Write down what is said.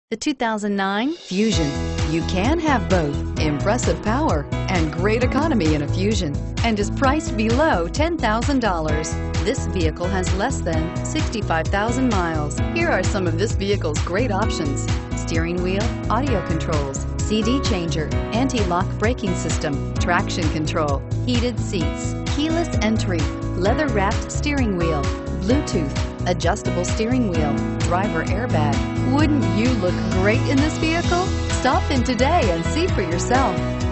The 2009 Fusion. You can have both impressive power and great economy in a Fusion, and is priced below $10,000. This vehicle has less than 65,000 miles. Here are some of this vehicle's great options: steering wheel audio controls, CD changer, anti-lock braking system, traction control, heated seats, keyless entry, leather-wrapped steering wheel, Bluetooth, adjustable steering wheel, driver airbag. Wouldn't you look great in this vehicle? Stop in today and see for yourself.